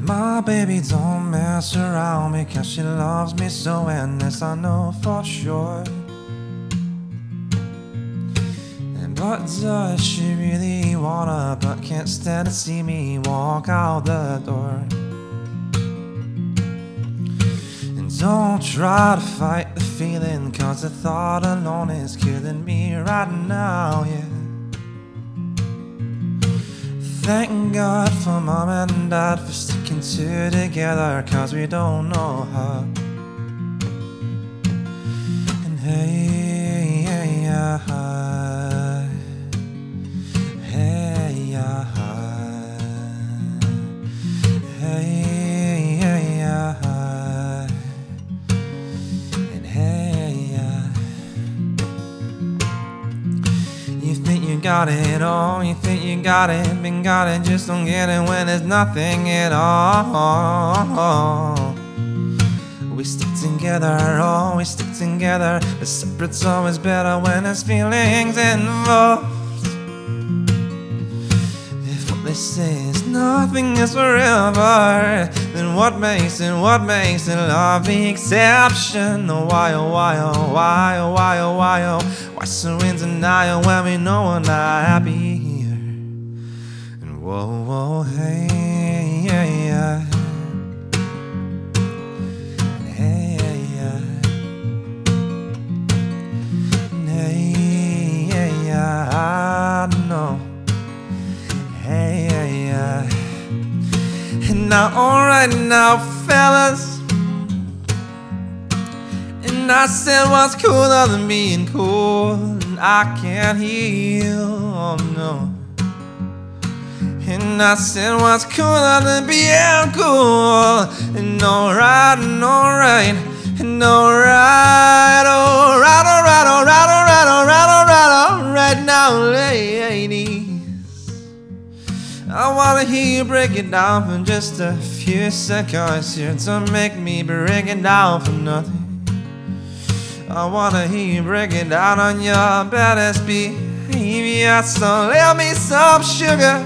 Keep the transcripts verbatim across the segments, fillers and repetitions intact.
My baby don't mess around because she loves me so, and this I know for sure. But does she really wanna, but can't stand to see me walk out the door? And don't try to fight the feeling, cause the thought alone is killing me right now, yeah. Thank God for mom and dad for sticking two together, cause we don't know how. And hey, hey, yeah, hey, yeah, hey, hey, yeah, and hey, yeah. You think you got it all, you think you got it, been got it, just don't get it when there's nothing at all. We stick together, oh, we stick together, but separate's always better when there's feelings involved. If what they say is nothing is forever, then what makes it, what makes it love the exception? Oh why, oh why, oh why, oh why, oh why, oh why so in denial when we know we're not happy here? And whoa, whoa, hey, yeah, yeah. Hey, yeah, hey, yeah, yeah, I know. Hey, yeah, yeah. And now, alright now, fellas. And I said what's cooler than being cool, and I can't heal, oh no. And I said what's cooler than being cool, and alright, and alright, and alright, alright, alright, alright, alright, alright, alright, alright now, ladies. I wanna hear you break it down for just a few seconds here. Don't make me break it down for nothing. I wanna hear you break it down on your baddest behavior. So let me some sugar,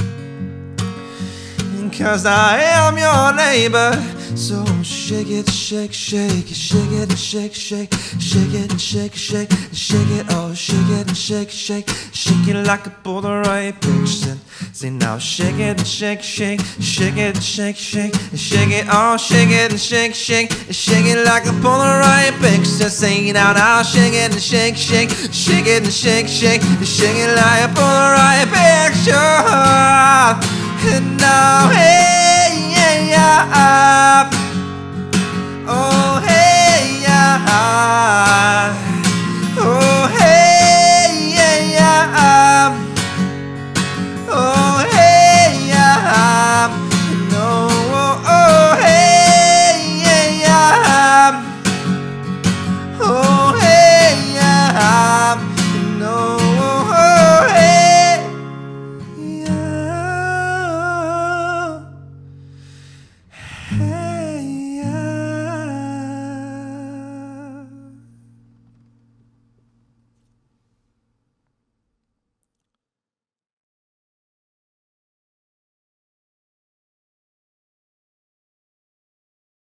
cause I am your neighbor. So shake it, shake, shake, shake it and shake, shake, shake it and shake, shake, shake it, oh shake it and shake, shake, shake it like a Polaroid picture. Say now shake it and shake, shake, shake it and shake, shake, shake it, oh shake it and shake, shake, shake it like a Polaroid picture. Say now, now shake it and shake, shake, shake it and shake, shake, shake it like a Polaroid picture. And now, hey, yeah, yeah.